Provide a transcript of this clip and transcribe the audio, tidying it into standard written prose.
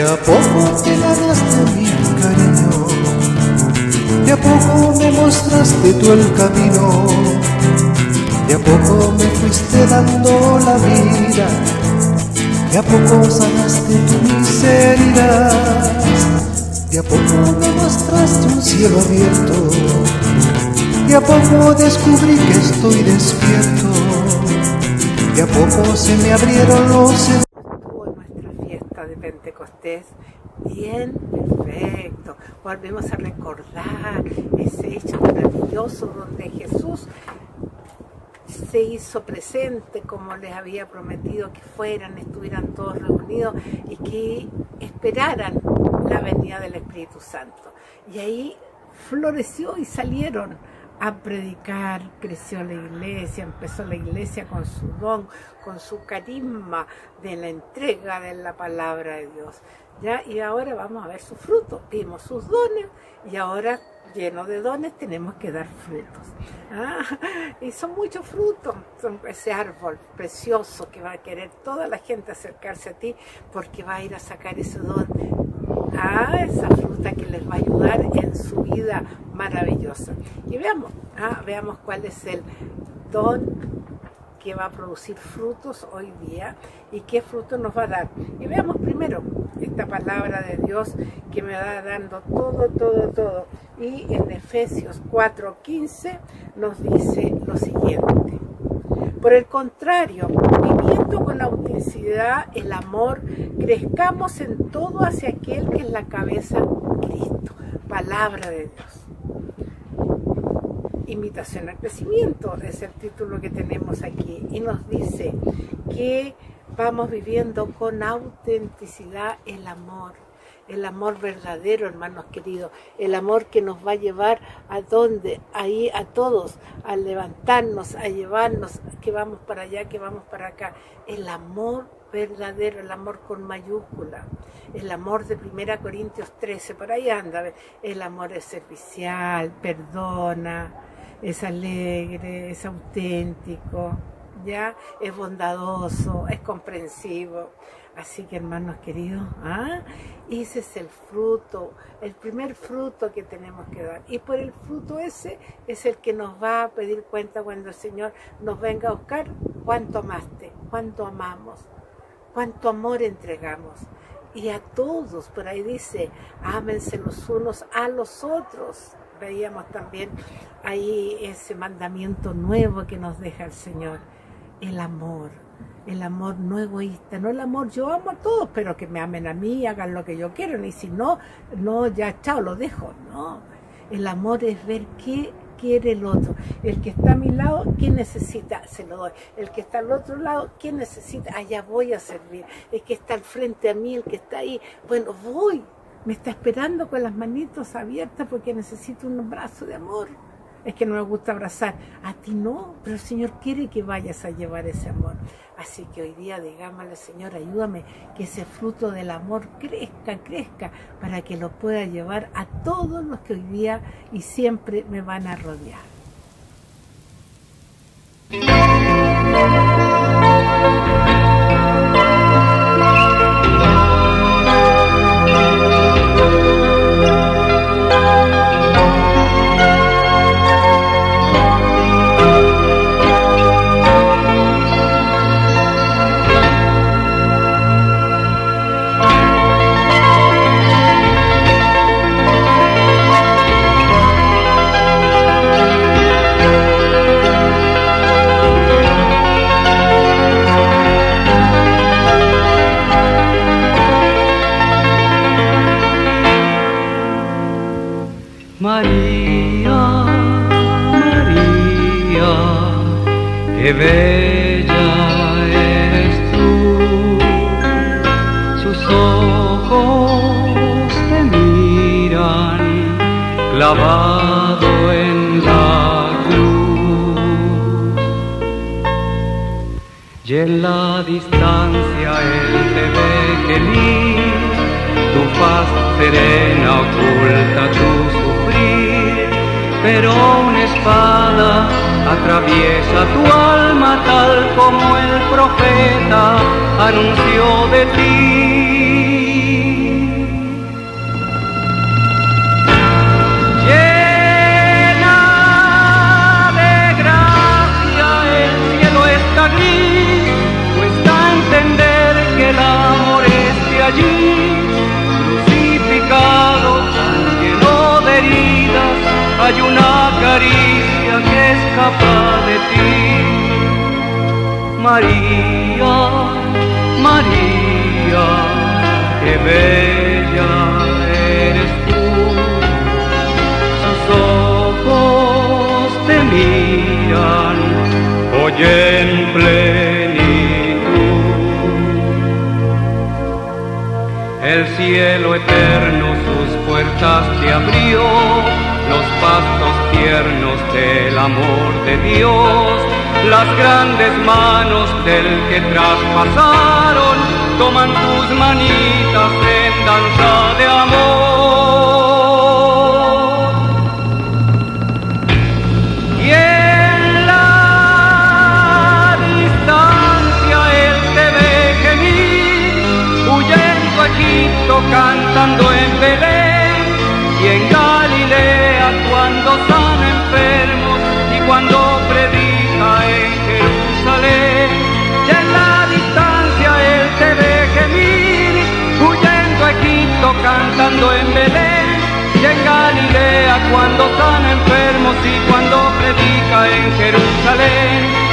a poco te ganaste mi cariño, de a poco me mostraste tú el camino, de a poco me fuiste dando la vida, de a poco sanaste tu miseria, de a poco me mostraste un cielo abierto, de a poco descubrí que estoy despierto, de a poco se me abrieron los... Estuvo nuestra fiesta de Pentecostés bien perfecto. Volvemos a recordar ese hecho maravilloso donde Jesús se hizo presente como les había prometido que fueran, estuvieran todos reunidos y que esperaran la venida del Espíritu Santo. Y ahí floreció y salieron a predicar, creció la iglesia, empezó la iglesia con su don, con su carisma de la entrega de la palabra de Dios. ¿Ya? Y ahora vamos a ver sus frutos. Vimos sus dones y ahora, lleno de dones, tenemos que dar frutos. Y son muchos frutos, son ese árbol precioso que va a querer toda la gente acercarse a ti porque va a ir a sacar ese don, esa fruta que les va a ayudar en su vida maravillosa. Y veamos cuál es el don que va a producir frutos hoy día y qué fruto nos va a dar. Y veamos primero esta palabra de Dios que me va dando todo. Y en Efesios 4:15 nos dice lo siguiente: por el contrario, viviendo con autenticidad el amor, crezcamos en todo hacia aquel que es la cabeza, Cristo. Palabra de Dios. Invitación al crecimiento es el título que tenemos aquí y nos dice que vamos viviendo con autenticidad el amor verdadero, hermanos queridos, el amor que nos va a llevar a donde, ahí a todos, a levantarnos, a llevarnos, que vamos para allá, que vamos para acá, el amor verdadero, el amor con mayúscula, el amor de 1 Corintios 13, por ahí anda, el amor es servicial, perdona, es alegre, es auténtico, ya, es bondadoso, es comprensivo. Así que, hermanos queridos, ese es el fruto, el primer fruto que tenemos que dar. Y por el fruto ese es el que nos va a pedir cuenta cuando el Señor nos venga a buscar cuánto amaste, cuánto amamos, cuánto amor entregamos. Y a todos, por ahí dice, ámense los unos a los otros. Veíamos también ahí ese mandamiento nuevo que nos deja el Señor, el amor no egoísta, no el amor, yo amo a todos, pero que me amen a mí, hagan lo que yo quiero, y si no, ya chao, lo dejo, no. El amor es ver qué quiere el otro, el que está a mi lado, ¿qué necesita? Se lo doy. El que está al otro lado, ¿qué necesita? Allá voy a servir. El que está al frente a mí, el que está ahí, bueno, voy. Me está esperando con las manitos abiertas porque necesito un abrazo de amor. Es que no me gusta abrazar. A ti no, pero el Señor quiere que vayas a llevar ese amor. Así que hoy día digámosle, Señor, ayúdame que ese fruto del amor crezca, para que lo pueda llevar a todos los que hoy día y siempre me van a rodear. María, qué bella eres tú, sus ojos te miran clavado en la cruz, y en la distancia él te ve feliz, tu faz serena oculta tu sufrir, pero una espada atraviesa tu alma tal como el profeta anunció de ti. escapa de ti. María, María, qué bella eres tú. Sus ojos te miran hoy en plenitud. El cielo eterno sus puertas te abrió, los pastos tiernos del amor de Dios, las grandes manos del que traspasaron, toman tus manitas en danza de amor. Y en la distancia él te ve gemir, huyendo a Egipto, cantando en Belén, y en Galilea cuando sana enfermos y cuando predica en Jerusalén. Y en la distancia él te ve gemir, huyendo a Egipto, cantando en Belén, y en Galilea cuando sana enfermos y cuando predica en Jerusalén.